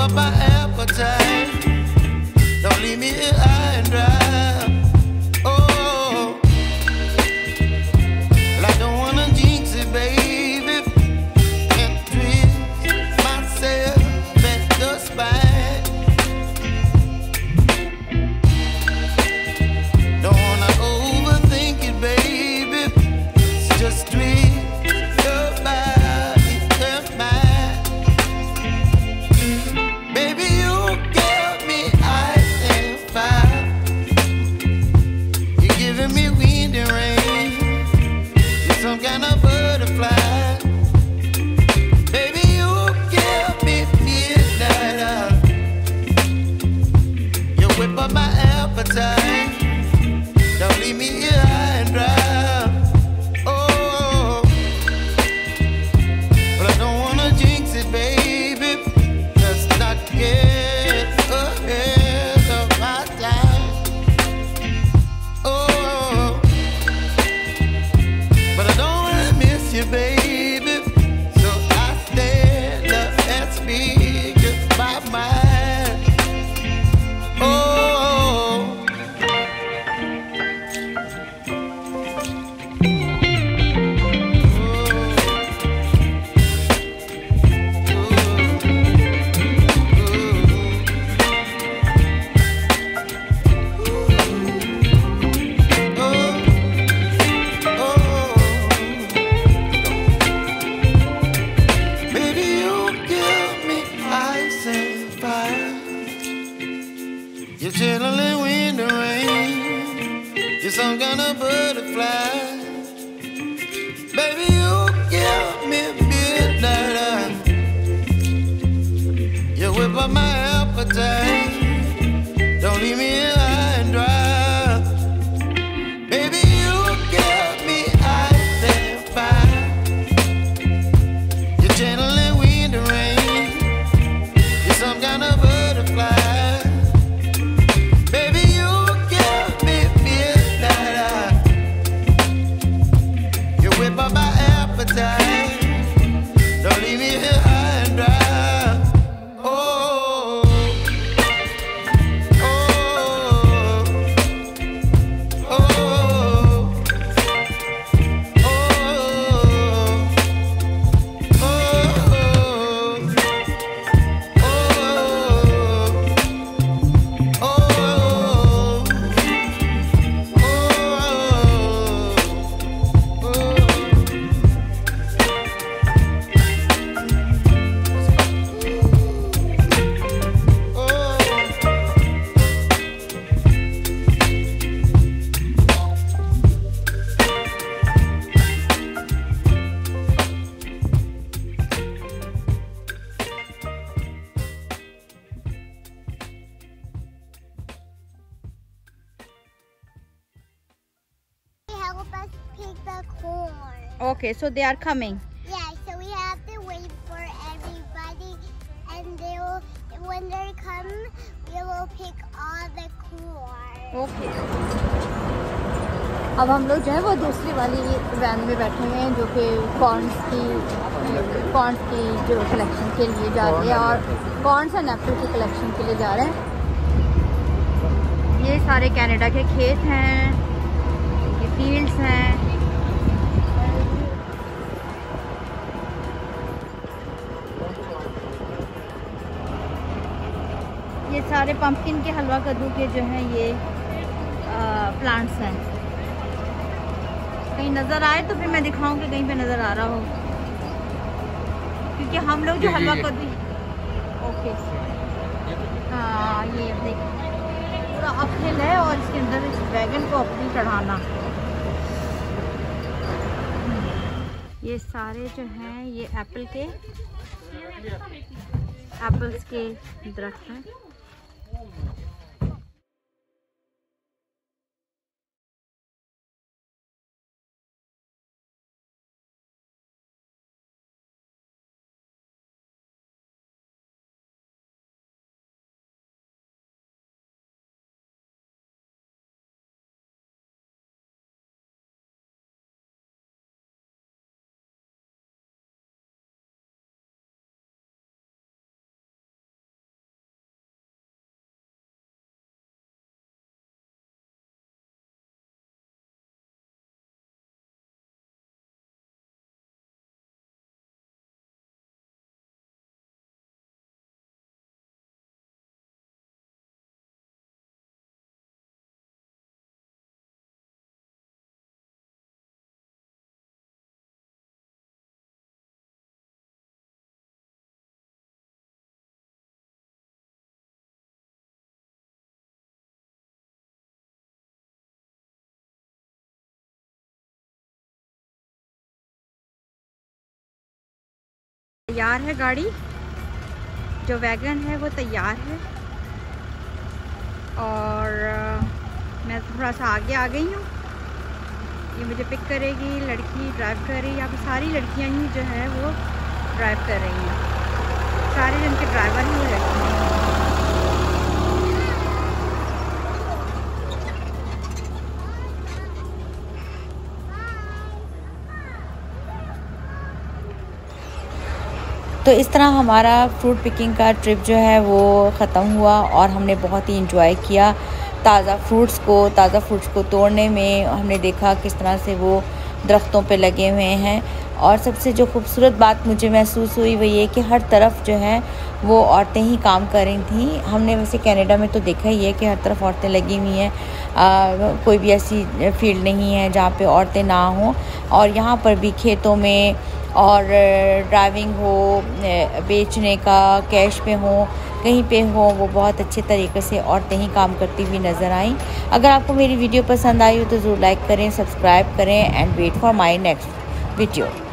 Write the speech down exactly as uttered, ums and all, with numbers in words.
up my appetite. Don't leave me here high and dry. Oh, well, I don't wanna jinx it, baby, and twist myself at the spine. Don't wanna overthink it, baby. It's just twist your body and mine. Baby, you give me ice and fire. You're giving me wind and rain. You're some kind of butterfly. Baby, you give me midnight. You whip up my appetite. Don't leave me here high and dry. Oh, but I don't wanna jinx it, baby. Let's not get ahead of my time. Oh, but I don't wanna miss you, baby. So I stand up and speak just my mind. Oh. You're chilling wind and rain. You're some kind of butterfly. Baby, you give me midnight. You whip up my appetite. Don't leave me here high and dry. Baby, you give me ice and fire. You're channeling wind and rain. You're some kind of butterfly. Don't leave me here high and dry. Oh, oh, oh, oh, help us pick the corn. Okay, so they are coming. Yeah, so we have to wait for everybody, and they will, when they come, we will pick all the corn. Okay. अब हम लोग जो है वो दूसरी वाली van में बैठे हुए हैं जो कि कॉर्न्स की कॉर्न्स की जो कलेक्शन के लिए जा रही है और कॉर्न्स एंड एप्पल की कलेक्शन के लिए जा रहे हैं। ये सारे कनाडा के खेत हैं, ये फील्ड्स हैं। ये सारे पंपकिन के हलवा कद्दू के जो हैं ये प्लांट्स हैं। कहीं नज़र आए तो फिर मैं दिखाऊं कि कहीं पे नज़र आ रहा हो, क्योंकि हम लोग जो हलवा कद्दू ओके हाँ ये देखिए पूरा अपहिल है और इसके अंदर इस वैगन को अपनी चढ़ाना। ये सारे जो हैं ये एप्पल के एप्पल्स के दरख्त हैं। तैयार है, गाड़ी जो वैगन है वो तैयार है। और मैं थोड़ा सा आगे आ गई हूँ। ये मुझे पिक करेगी, लड़की ड्राइव कर रही है। यहाँ पे सारी लड़कियाँ ही जो है वो ड्राइव कर रही हैं, सारे जिनके ड्राइवर हैं वो लड़कियाँ हैं। तो इस तरह हमारा फ्रूट पिकिंग का ट्रिप जो है वो ख़त्म हुआ और हमने बहुत ही इंजॉय किया ताज़ा फ्रूट्स को ताज़ा फ्रूट्स को तोड़ने में। हमने देखा किस तरह से वो दरख्तों पे लगे हुए हैं। और सबसे जो खूबसूरत बात मुझे महसूस हुई वो ये कि हर तरफ जो है वो औरतें ही काम कर रही थी। हमने वैसे कनाडा में तो देखा ही है कि हर तरफ औरतें लगी हुई हैं, कोई भी ऐसी फील्ड नहीं है जहाँ पे औरतें ना हों। और यहाँ पर भी खेतों में और ड्राइविंग हो, बेचने का, कैश पे हो, कहीं पे हो, वो बहुत अच्छे तरीके से औरतें ही काम करती हुई नज़र आई। अगर आपको मेरी वीडियो पसंद आई हो तो ज़रूर लाइक करें, सब्सक्राइब करें and wait for my next video.